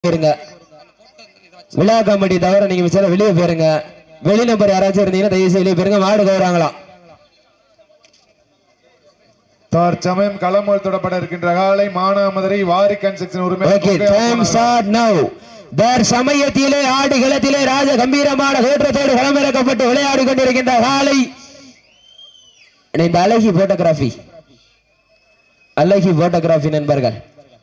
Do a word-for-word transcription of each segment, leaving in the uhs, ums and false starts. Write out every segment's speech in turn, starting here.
விழா கமிட்டி தவிர நீங்க மிச்சம் வெளியே போயிருங்க. வெளி நம்பர் யாராச்சும் இருந்தீங்கன்னா தயவு செய்து வெளியே போயிருங்க. மாடு கவராங்களா தற்சமயம் களமோல் தொடப்பட இருக்கின்ற காலை மானாமதுரை வாரி கன்ஸ்ட்ரக்ஷன் உரிமை. சமயத்திலே ஆடு களத்திலே ராஜ கம்பீரமான தோற்றத்தோடு களமிறக்கப்பட்டு விளையாடி கொண்டிருக்கின்ற காலை இந்த அழகி போட்டோகிராபி அழகி போட்டோகிராபி நண்பர்கள்.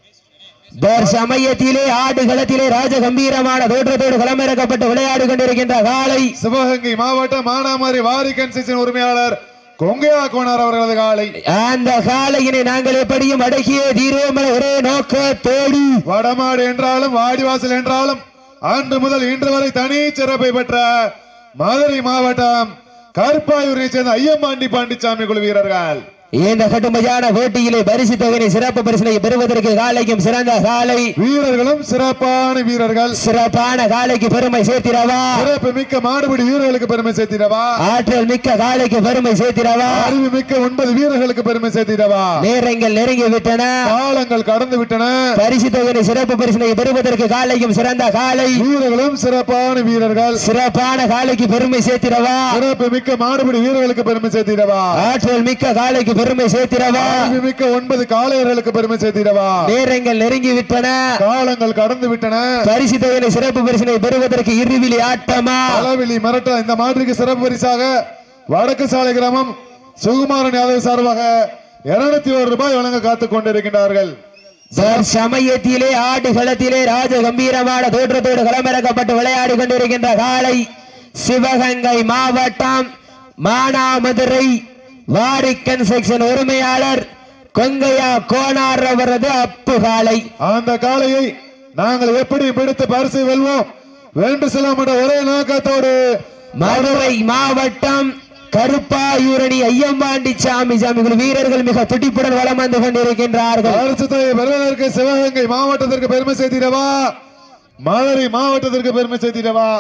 சமயத்திலே ஆடு களத்திலே ராஜ கம்பீரமான தோற்றத்தோடு களமிறக்கப்பட்டு விளையாடி கொண்டிருக்கின்ற காலை சிவகங்கை மாவட்டம் மானாமதுரை வாரி கன்ஸ்ட்ரக்ஷன் உரிமையாளர் கொங்கையா கோனார் அவர்களது காலை. அந்த காலையினை நாங்கள் எப்படியும் அடக்கிய தீரோம் ஒரே நோக்கத்தோடு வடமாடு என்றாலும் வாடிவாசல் என்றாலும் அன்று முதல் இன்று வரை தனி சிறப்பை பெற்ற மதுரை மாவட்டம் கருப்பாயூரை சேர்ந்த ஐயம்பாண்டி பாண்டிச்சாமி குழு வீரர்கள் இந்த கடுமையான போட்டியிலே பரிசு தொகையை சிறப்பு பரிசனை பெறுவதற்கு காலைக்கும் சிறந்த காலை வீரர்களும் சிறப்பான வீரர்கள் சிறப்பான காலைக்கு பெருமை சேர்த்திடவா. சிறப்பு மிக்க மாடுபிடி வீரர்களுக்கு பெருமை சேர்த்திடவா. ஆற்றல் மிக்க காலைக்கு பெருமை சேர்த்திடவா. அறிவு மிக்க ஒன்பது வீரர்களுக்கு பெருமை சேர்த்திடவா. நேரங்கள் நெருங்கி விட்டன, காலங்கள் கடந்து விட்டன. பரிசு தொகையை சிறப்பு பரிசனை பெறுவதற்கு காலைக்கும் சிறந்த காலை வீரர்களும் சிறப்பான வீரர்கள் சிறப்பான காலைக்கு பெருமை சேர்த்திடவா. சிறப்பு மிக்க மாடுபிடி வீரர்களுக்கு பெருமை சேர்த்திடவா. ஆற்றல் மிக்க காலைக்கு பெருமை சேர்த்திடவா. மிக்க ஒன்பது காளையர்களுக்கு பெருமை சேர்த்திடவா. நேரங்கள் நெருங்கி விட்டன, காலங்கள் கடந்து விட்டன. பரிசு தொகையை சிறப்பு பரிசினை பெறுவதற்கு இருவிழி ஆட்டமா அளவிலி மிரட்ட இந்த மாட்டிற்கு சிறப்பு பரிசாக வடக்கு சாலை கிராமம் சுகுமாரன் யாதவ் சார்பாக இருநூத்தி ஒரு ரூபாய் வழங்க காத்துக் கொண்டிருக்கின்றார்கள். சமயத்திலே ஆடு களத்திலே ராஜ கம்பீரமான தோற்றத்தோடு களமிறக்கப்பட்டு விளையாடி கொண்டிருக்கின்ற காலை சிவகங்கை மாவட்டம் மானாமதுரை வாரி கன்ஸ்ட்ரக்ஷன் உரிமையாளர் கொங்கையா கோனார் அவரது அப்பு காலை. அந்த காலையை நாங்கள் எப்படி பிடித்து பரிசு வெல்வோம் வென்று செல்லும் என்ற ஒரே நோக்கத்தோடு மதுரை மாவட்டம் கருப்பாயூரணி ஐயம்பாண்டி சாமி சாமி வீரர்கள் மிக துடிப்புடன் வலம் வந்து கொண்டிருக்கின்றார்கள். பரிசு தொகை பெறுவதற்கு சிவகங்கை மாவட்டத்திற்கு பெருமை சேர்த்திடவா. மதுரை மாவட்டத்திற்கு பெருமை சேர்த்திடவா.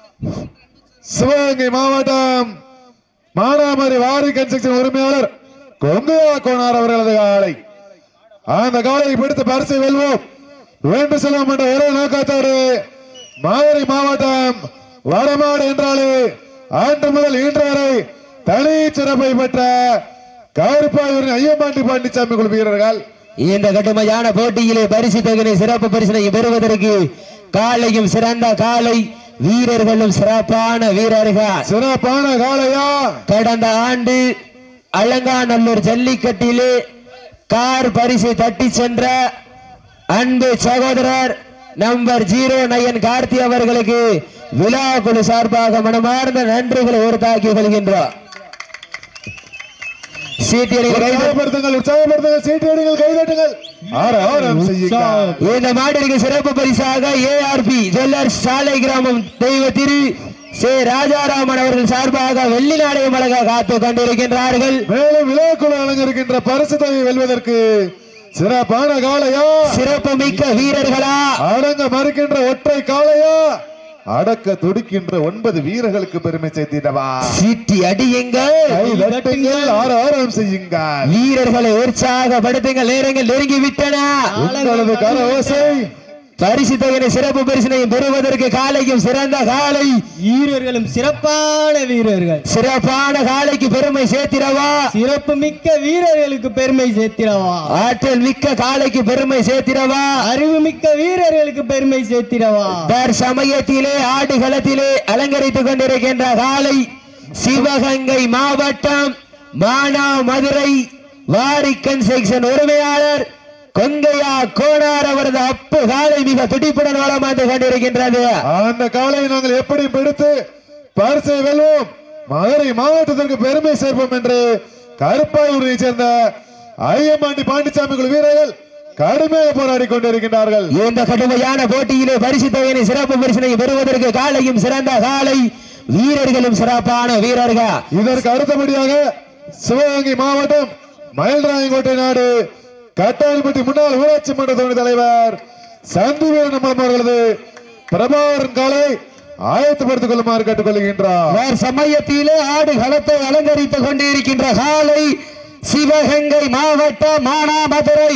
சிவகங்கை மாவட்டம் மானாமதுரை வாரி கன்ஸ்ட்ரக்ஷன் உரிமையாளர் கொங்கையா கோனார் அவர்களது காலை. அந்த காலையை பிடித்து பரிசை வெல்வோம் வேண்டு செல்வோம் என்ற ஒரே நோக்கத்தோடு மதுரை மாவட்டம் வடமாடு என்றாலே அன்று முதல் இன்று வரை தனி சிறப்பை பெற்ற கருப்பாயூரின் ஐயம்பாண்டி பாண்டிச்சாமி குழு வீரர்கள் இந்த கடுமையான போட்டியிலே பரிசு தொகையை சிறப்பு பரிசினை பெறுவதற்கு காலையும் சிறந்த காலை வீரர்களும் சிறப்பான வீரர்கள் சிறப்பான காலையா. கடந்த ஆண்டு அலங்காநல்லூர் ஜல்லிக்கட்டிலே கார் பரிசை தட்டி சென்ற அன்பு சகோதரர் நம்பர் ஜீரோ நயன் கார்த்தி அவர்களுக்கு விழா குழு சார்பாக மனமார்ந்த நன்றிகளை உறுத்தாக்கி கொள்கின்றார். இந்த மாட்டிற்கு சிறப்பு பரிசாக ஏஆர்பி ஜுவல்லர்ஸ் சாலை கிராமம் தெய்வ திரு சே ராஜாராமன் அவர்கள் சார்பாக வெள்ளி நாணயம் வழங்க காத்து கொண்டிருக்கின்றார்கள். மேலும் விழாக்குழு வழங்கியிருக்கின்ற பரிசு தொகையை வெல்வதற்கு சிறப்பான காலையா, சிறப்பு மிக்க வீரர்களா, அடங்க மறுக்கின்ற ஒற்றை காலையா, அடக்க துடிக்கின்ற ஒன்பது வீரர்களுக்கு பெருமை சேர்த்திடவா. சீட்டி அடியுங்கள், ஆராரம் செய்யுங்கள், வீரர்களை உற்சாகப்படுத்துங்கள். நேரங்கள் நெருங்கி விட்டன. உங்களது கரஓசை பரிசு தொகையை சிறப்பு பரிசினையும் பெறுவதற்கு காலைக்கும் சிறந்த காலை வீரர்களும் சிறப்பான வீரர்கள் சிறப்பான காலைக்கு பெருமை சேர்த்திடவா. சிறப்பு மிக்க வீரர்களுக்கு பெருமை சேர்த்திடவா. ஆற்றல் மிக்க காலைக்கு பெருமை சேர்த்திடவா. அறிவு மிக்க வீரர்களுக்கு பெருமை சேர்த்திடவா. சமயத்திலே ஆடு களத்திலே அலங்கரித்துக் கொண்டிருக்கின்ற காலை சிவகங்கை மாவட்டம் மானாமதுரை வாரி கன்ஸ்ட்ரக்ஷன் உரிமையாளர் கொங்கையா கோனார் அவரது அப்பு காலை மிக துடிப்புடன் வளம் வந்து கொண்டிருக்கின்றது. அந்த காலையை நாங்கள் எப்படி பிடித்து பரிசை வெல்வோம் மதுரை மாவட்டத்திற்கு பெருமை சேர்ப்போம் என்று கருப்பாயூரை சேர்ந்த ஐயம்பாண்டி பாண்டிச்சாமி குழு வீரர்கள் கடுமையாக போராடி கொண்டிருக்கின்றார்கள். இந்த கடுமையான போட்டியிலே பரிசு தொகையை சிறப்பு பரிசினை பெறுவதற்கு காலையும் சிறந்த காலை வீரர்களும் சிறப்பான வீரர்கள். இதற்கு அடுத்தபடியாக சிவகங்கை மாவட்டம் மயில்ராயங்கோட்டை நாடு கட்டாயல்பட்டி முன்னாள் ஊராட்சி மன்ற துணை தலைவர் சந்திவீரன் அவர்களது பிரபாகரன் காலை ஆயத்தப்படுத்திக் கொள்ளுமாறு கேட்டுக்கொள்கின்றார். சமயத்திலே ஆடு களத்தை அலங்கரித்துக் கொண்டிருக்கின்ற காலை சிவகங்கை மாவட்டம் மானாமதுரை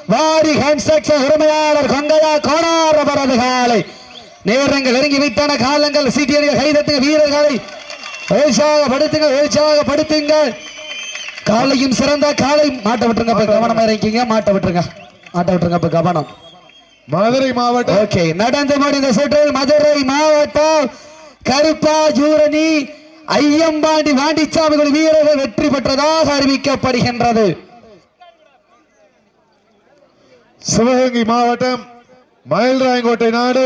வாரி கன்ஸ்ட்ரக்ஷன் உரிமையாளர் கொங்கையா கோணார் அவரது காலை. நேரங்கள் நெருங்கி விட்டன, காலங்கள் சீட்டியடிகள் கைதட்டுங்க வீரர்களை உற்சாகப்படுத்துங்க உற்சாகப்படுத்துங்க. காலையும் சிறந்த காலை மாட்ட விட்டுருங்க, கவனமா இருக்கீங்க, மாட்ட விட்டுருங்க மாட்ட விட்டுருங்க கவனம். மதுரை மாவட்டம் ஓகே, நடந்து முடிந்த சுற்றில் மதுரை மாவட்டம் கருப்பா ஜூரணி ஐயம்பாண்டி வாண்டிச்சாமிகள் வீரர்கள் வெற்றி பெற்றதாக அறிவிக்கப்படுகின்றது. சிவகங்கை மாவட்டம் மயில்ராயங்கோட்டை நாடு